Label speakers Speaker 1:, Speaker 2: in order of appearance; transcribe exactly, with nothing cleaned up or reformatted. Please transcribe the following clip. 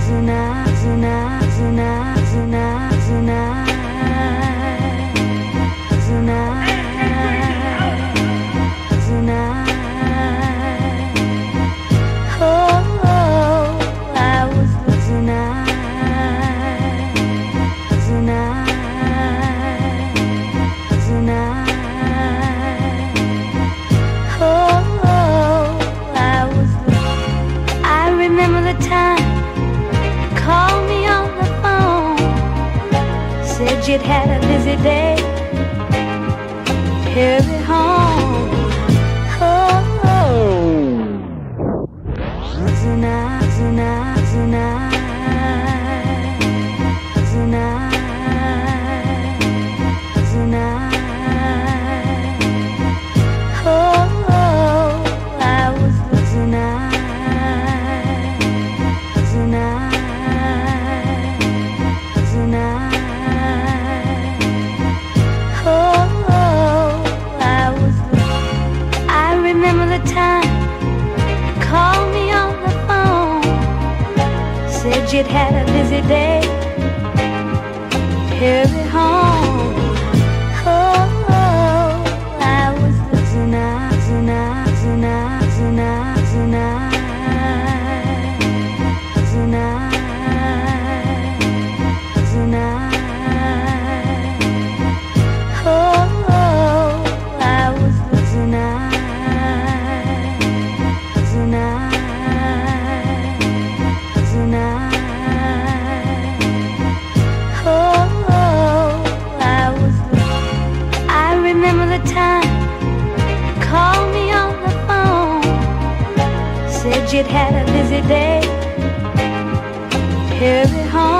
Speaker 1: You'd had a busy day, hurry home. Oh, oh. Tonight, tonight, tonight, tonight, tonight. Oh, oh, I was tonight, tonight, tonight. Said you'd had a busy day, hurry home. Oh, oh, I was tonight, tonight, tonight, tonight, tonight, tonight, tonight. Oh, oh, I was tonight, tonight. Said you'd had a busy day, hurry home.